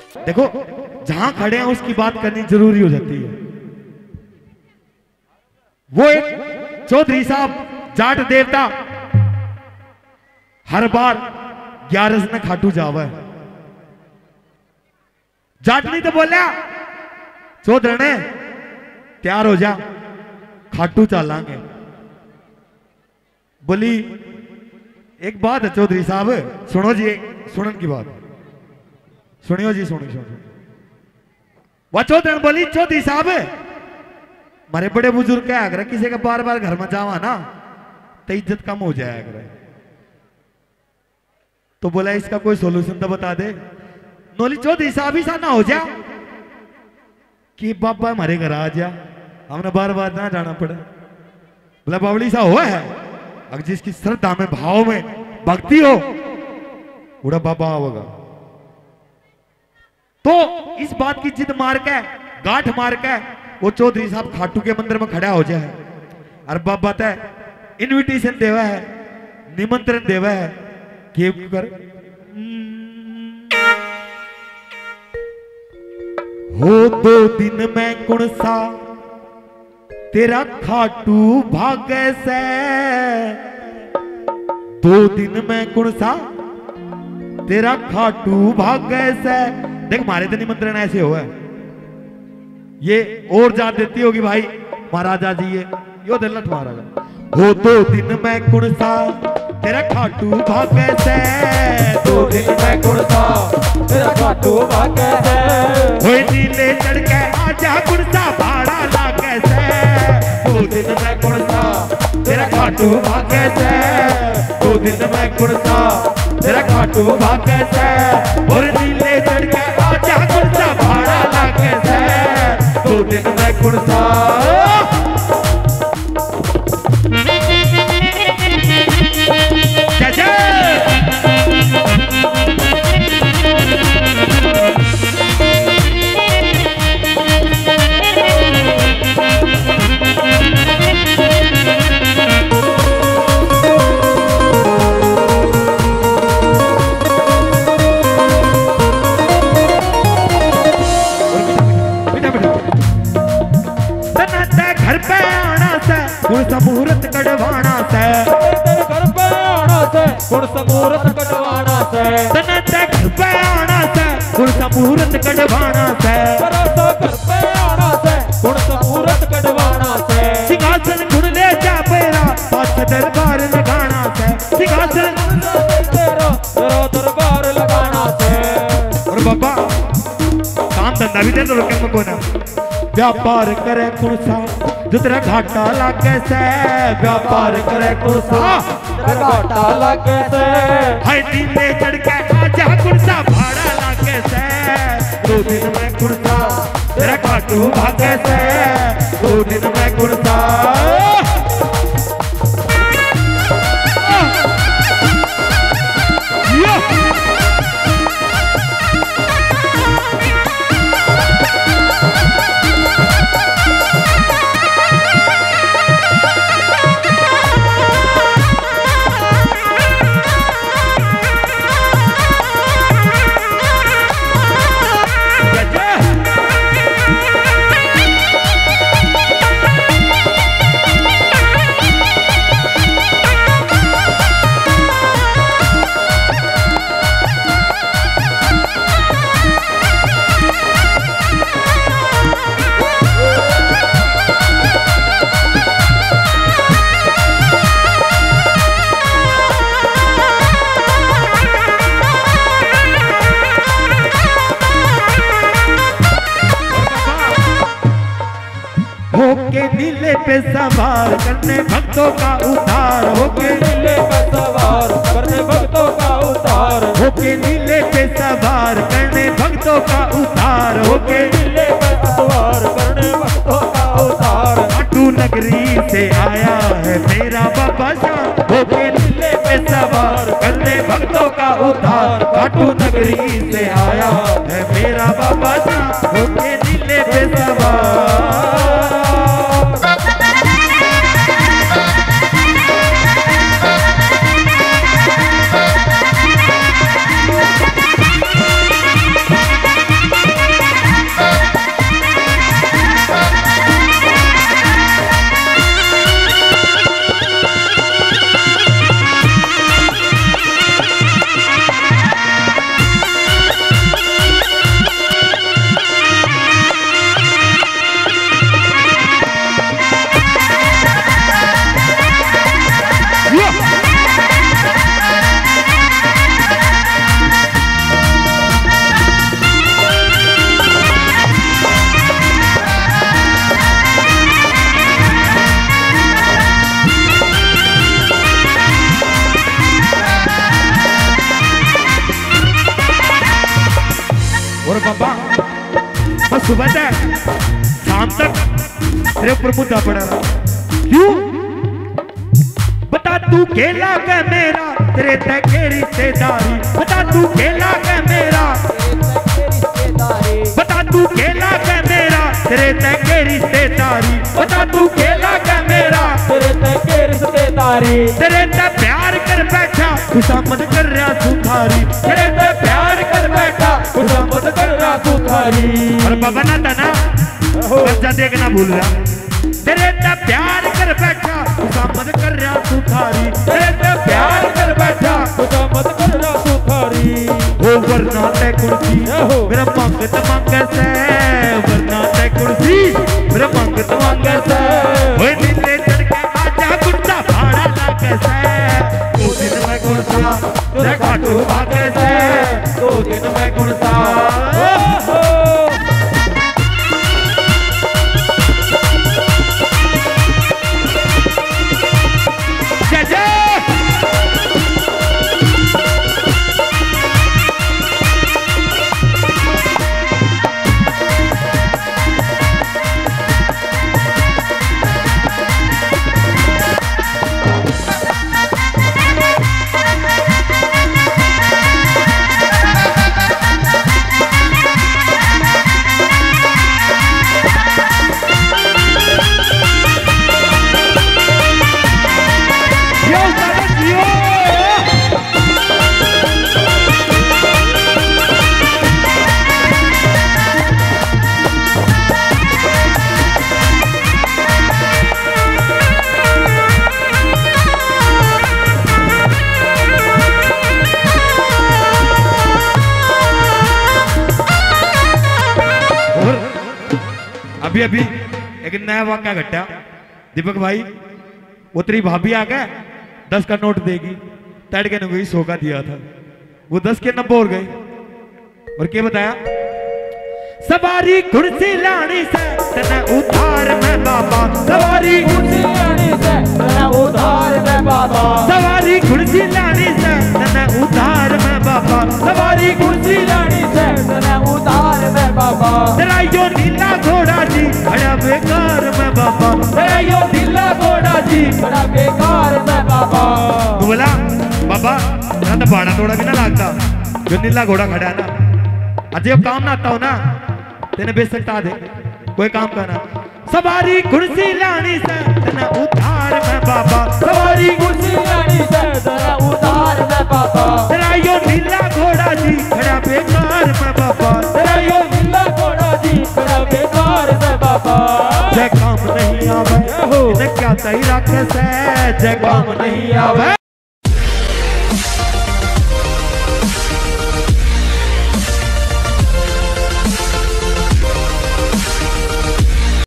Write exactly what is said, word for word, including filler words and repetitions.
देखो जहां खड़े हैं उसकी बात करनी जरूरी हो जाती है। वो एक चौधरी साहब जाट देवता हर बार ग्यारह ने खाटू जावा है। जाट नहीं तो बोलिया चौधरी ने तैयार हो जा खाटू चलांगे। बोली एक बात है चौधरी साहब, सुनो जी, सुनन की बात सुनियो जी, सुनियो सुनियो। वह चौधरी बोली चौधरी साहब हमारे बड़े बुजुर्ग क्या अगर किसी का बार बार घर में जावा ना तो इज्जत कम हो जाए अगर। तो बोला इसका कोई सोल्यूशन तो बता दे। नोली चौधरी साहब ही सा ना हो जा कि बाबा हमारे घर आ जा, हमने बार बार ना जाना पड़े। बोला बावली सा हुआ है अगर जिसकी श्रद्धा में भाव में भक्ति हो बूढ़ा बाबा होगा। तो इस बात की जिद मार के गांठ मार के वो चौधरी साहब खाटू के मंदिर में खड़ा हो जाए और बाबा तय इनविटेशन देवा है, निमंत्रण देवा है कि कर हो दो दिन में कुण सा तेरा खाटू भागे से, दो दिन में कुण सा तेरा खाटू भागे से। देख मारे तो निमंत्रण ऐसे हुआ है, ये और जात देती होगी भाई महाराजा जी ये यो दिल तुम्हारा। हो दो दिन में कुण सा तेरा खाटू भागे से, दो दिन में कुण सा तेरा खाटू भागे से। होए नीले चढ़ के आजा कुण सा भाड़ा लागे से, दो दिन में कुण सा तेरा खाटू भागे से, दो दिन में कुण सा तेरा खाटू भागे से। और नीले चढ़ के आजा कुण सा भाड़ा लागे से, दो दिन में कुण सा। कुण समूरत कड़वाना से, घर पे आना से कुण समूरत कटवाना से। तने ते घर पे आना से कुण समूरत कड़वाना से, घर पे आना से कुण समूरत कटवाना से। सिंहासन गुण ले जा पेरा पाछ दरबार लगाना से, सिंहासन तेरा तेरा दरबार लगाना से। और बाबा काम धंधा भी दे तो रुके में कोना व्यापार करे कुण सा जो तेरा घाटा लागे से, व्यापार करे कुण सा तेरा घाटा लागे से। हाय नीले चढ़ के आजा कुण सा भाड़ा लागे से, दो दिन में कुण सा तेरा खाटू भागे से, दो दिन में कुण सा। होके नीले पे सवार करने भक्तों का उद्धार, होके नीले पे सवार करने भक्तों का उद्धार, होके नीले पे सवार करने भक्तों का उद्धार, होके नीले पे सवार करने भक्तों का उद्धार। खाटू नगरी से आया है मेरा बाबा शाह, होके नीले पे सवार करने भक्तों का उद्धार। खाटू नगरी से आया है मेरा बाबा शाह, होके नीले पे सवार। सुबह से शाम तक तेरे ऊपर मुद्दा पड़ा रहा। क्यों बता तू केला के मेरा तेरे तक के रिश्तेदारी, बता तू केला के मेरा, बता तू केला के मेरा तेरे तक के रिश्तेदारी, बता तू केला के मेरा तेरे तक के रिश्तेदारी, तेरे तक प्यार कर बैठा खुशामद कर रहा सुखारी, तेरे तक प्यार कर बैठा खुशामद कर रहा सुखारी। और बाबा ना था ना बच्चा देखना भूल रहा, तेरे तक प्यार कर बैठा खुशामद कर रहा सुखारी, तेरे तक प्यार कर बैठा खुशामद कर रहा सुखारी। ओ वरना ते कुर्सी मेरा मंगत मंगे से, वरना ते कुर्सी मेरा मंगत मंगे से, ओए नीले चढ़ के आजा गुड्डा भाड़ा लागे से, दो दिन में गुड़सा तेरे खाटू भागे से, दो दिन में गुड़सा। अभी अभी एक नया वाक्य घटा दीपक भाई, वो तेरी भाभी आ गए दस का नोट देगी, तड़ के ने सौ का दिया था, वो दस के नब्बे और गए। और क्या बताया, सवारी कुर्सी लानी से तना उधार में बाबा, सवारी कुर्सी लानी से तना उधार में बाबा, सवारी कुर्सी लानी से तना उधार में बाबा, सवारी कुर्सी लानी से तना उधार में बाबा, तेरा यो नीला घोड़ा जी खड़ा बेकार में बाबा, तेरा यो नीला घोड़ा जी खड़ा बेकार में बाबा। तू बोला बाबा ना तो भाड़ा थोड़ा भी ना लगता, जो नीला घोड़ा खड़ा है ना, अजय काम ना आता हो ना तेने बेच सकता दे कोई काम करना। सवारी कुर्सी लानी से तना उधार में बाबा, सवारी कुर्सी लानी से तना उधार में बाबा, तेरा यो नीला घोड़ा जी खड़ा बेकार में बाबा, तेरा यो नीला घोड़ा जी खड़ा बेकार में बाबा। जय काम नहीं आवे इन्हें क्या सही रखे से, जय काम नहीं आवे